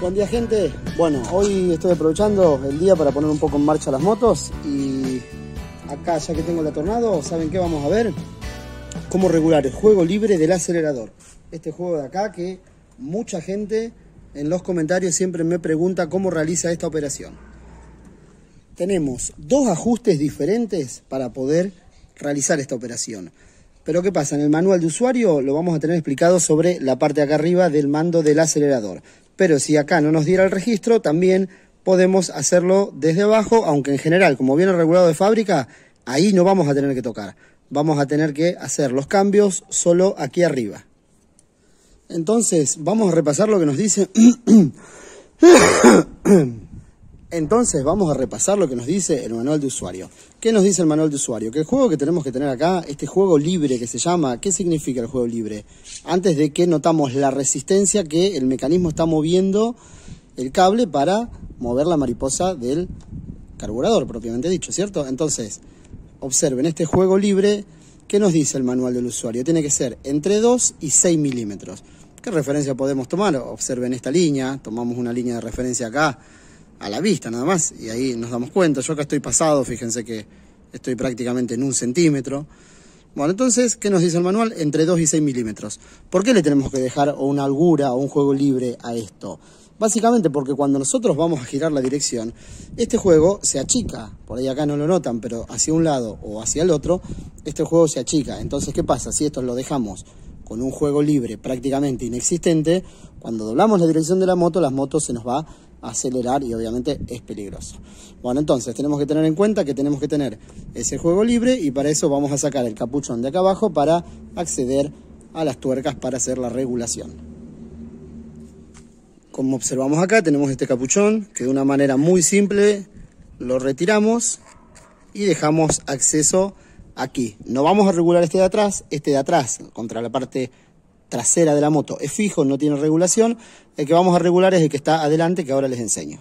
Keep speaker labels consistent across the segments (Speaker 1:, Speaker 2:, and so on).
Speaker 1: Buen día, gente. Bueno, hoy estoy aprovechando el día para poner un poco en marcha las motos y acá, ya que tengo la Tornado, ¿saben qué vamos a ver? Cómo regular el juego libre del acelerador. Este juego de acá que mucha gente en los comentarios siempre me pregunta cómo realiza esta operación. Tenemos dos ajustes diferentes para poder realizar esta operación. Pero ¿qué pasa? En el manual de usuario lo vamos a tener explicado sobre la parte de acá arriba del mando del acelerador. Pero si acá no nos diera el registro, también podemos hacerlo desde abajo, aunque en general, como viene regulado de fábrica, ahí no vamos a tener que tocar. Vamos a tener que hacer los cambios solo aquí arriba. Entonces, vamos a repasar lo que nos dice... Entonces vamos a repasar lo que nos dice el manual de usuario. ¿Qué nos dice el manual de usuario? Que el juego que tenemos que tener acá, este juego libre que se llama, ¿qué significa el juego libre? Antes de que notamos la resistencia que el mecanismo está moviendo el cable para mover la mariposa del carburador, propiamente dicho, ¿cierto? Entonces, observen este juego libre, ¿qué nos dice el manual del usuario? Tiene que ser entre 2 y 6 milímetros. ¿Qué referencia podemos tomar? Observen esta línea, tomamos una línea de referencia acá, a la vista nada más, y ahí nos damos cuenta. Yo acá estoy pasado, fíjense que estoy prácticamente en 1 centímetro. Bueno, entonces, ¿qué nos dice el manual? Entre 2 y 6 milímetros. ¿Por qué le tenemos que dejar una holgura o un juego libre a esto? Básicamente porque cuando nosotros vamos a girar la dirección, este juego se achica. Por ahí acá no lo notan, pero hacia un lado o hacia el otro, este juego se achica. Entonces, ¿qué pasa? Si esto lo dejamos con un juego libre prácticamente inexistente, cuando doblamos la dirección de la moto se nos va a acelerar y obviamente es peligroso. Bueno, entonces tenemos que tener en cuenta que tenemos que tener ese juego libre y para eso vamos a sacar el capuchón de acá abajo para acceder a las tuercas para hacer la regulación. Como observamos acá, tenemos este capuchón que de una manera muy simple lo retiramos y dejamos acceso aquí. No vamos a regular este de atrás contra la parte trasera de la moto es fijo, no tiene regulación. El que vamos a regular es el que está adelante, que ahora les enseño.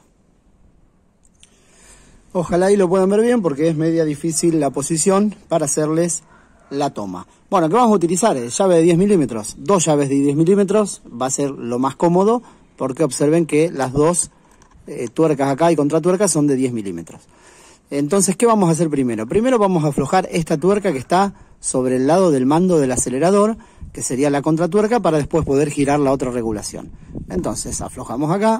Speaker 1: Ojalá ahí lo puedan ver bien porque es media difícil la posición para hacerles la toma. Bueno, ¿qué vamos a utilizar? Llave de 10 milímetros. Dos llaves de 10 milímetros va a ser lo más cómodo porque observen que las dos tuercas acá y contratuercas son de 10 milímetros. Entonces, ¿qué vamos a hacer primero? Primero vamos a aflojar esta tuerca que está sobre el lado del mando del acelerador, que sería la contratuerca, para después poder girar la otra regulación. Entonces, aflojamos acá.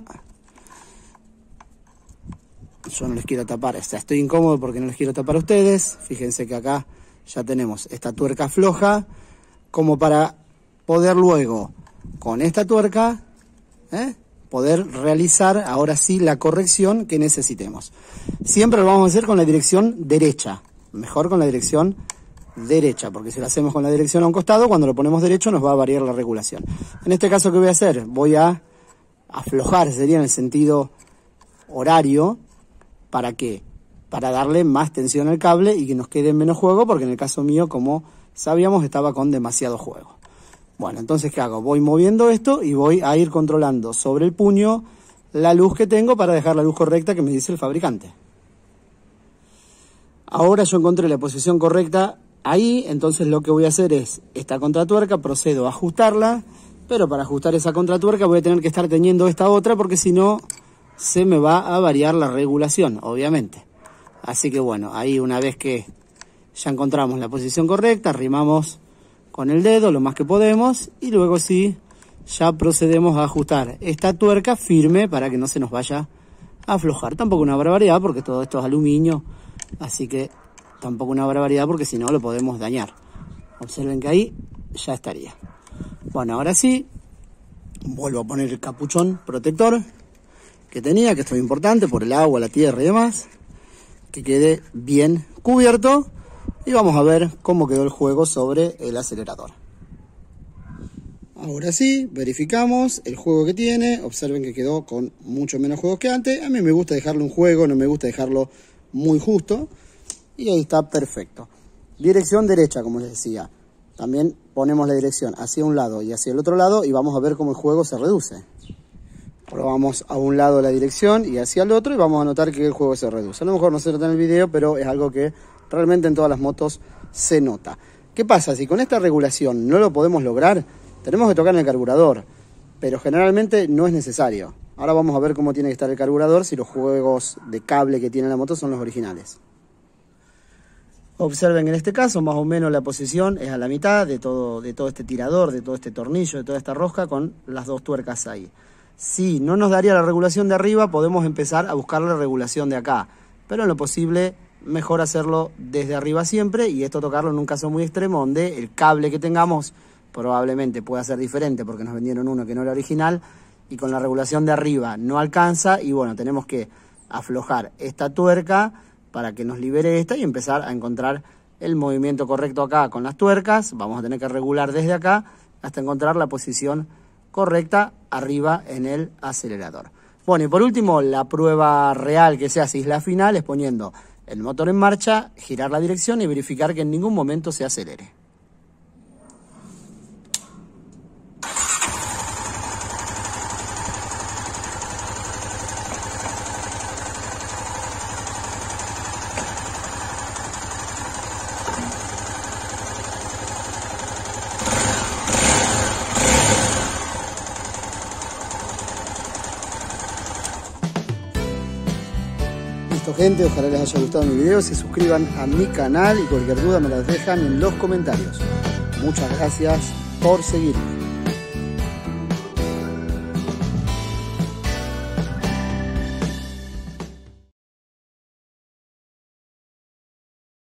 Speaker 1: Yo no les quiero tapar, o sea, estoy incómodo porque no les quiero tapar a ustedes. Fíjense que acá ya tenemos esta tuerca floja, como para poder luego, con esta tuerca, poder realizar ahora sí la corrección que necesitemos. Siempre lo vamos a hacer con la dirección derecha, mejor con la dirección derecha, porque si lo hacemos con la dirección a un costado, cuando lo ponemos derecho nos va a variar la regulación. En este caso, ¿qué voy a hacer? Voy a aflojar, sería en el sentido horario. ¿Para qué? Para darle más tensión al cable y que nos quede menos juego, porque en el caso mío, como sabíamos, estaba con demasiado juego. Bueno, entonces, ¿qué hago? Voy moviendo esto y voy a ir controlando sobre el puño la luz que tengo para dejar la luz correcta que me dice el fabricante. Ahora yo encontré la posición correcta ahí, entonces lo que voy a hacer es esta contratuerca, procedo a ajustarla, pero para ajustar esa contratuerca voy a tener que estar teniendo esta otra porque si no se me va a variar la regulación, obviamente. Así que bueno, ahí una vez que ya encontramos la posición correcta, arrimamos con el dedo lo más que podemos y luego sí, ya procedemos a ajustar esta tuerca firme para que no se nos vaya a aflojar. Tampoco una barbaridad porque todo esto es aluminio, así que tampoco una barbaridad porque si no lo podemos dañar. Observen que ahí ya estaría. Bueno, ahora sí, vuelvo a poner el capuchón protector que tenía, que esto es importante por el agua, la tierra y demás, que quede bien cubierto. Y vamos a ver cómo quedó el juego sobre el acelerador. Ahora sí, verificamos el juego que tiene. Observen que quedó con mucho menos juegos que antes. A mí me gusta dejarle un juego, no me gusta dejarlo muy justo. Y ahí está perfecto. Dirección derecha, como les decía. También ponemos la dirección hacia un lado y hacia el otro lado y vamos a ver cómo el juego se reduce. Probamos a un lado la dirección y hacia el otro y vamos a notar que el juego se reduce. A lo mejor no se nota en el video, pero es algo que realmente en todas las motos se nota. ¿Qué pasa? Si con esta regulación no lo podemos lograr, tenemos que tocar en el carburador, pero generalmente no es necesario. Ahora vamos a ver cómo tiene que estar el carburador, si los juegos de cable que tiene la moto son los originales. Observen que en este caso más o menos la posición es a la mitad de todo este tirador, de todo este tornillo, de toda esta rosca con las dos tuercas ahí. Si no nos daría la regulación de arriba, podemos empezar a buscar la regulación de acá. Pero en lo posible, mejor hacerlo desde arriba siempre, y esto tocarlo en un caso muy extremo donde el cable que tengamos probablemente pueda ser diferente porque nos vendieron uno que no era original y con la regulación de arriba no alcanza, y bueno, tenemos que aflojar esta tuerca para que nos libere esta y empezar a encontrar el movimiento correcto acá con las tuercas. Vamos a tener que regular desde acá hasta encontrar la posición correcta arriba en el acelerador. Bueno, y por último, la prueba real que se hace, es la final, es poniendo el motor en marcha, girar la dirección y verificar que en ningún momento se acelere. Listo, gente, ojalá les haya gustado mi video, se suscriban a mi canal y cualquier duda me la dejan en los comentarios. Muchas gracias por seguirme.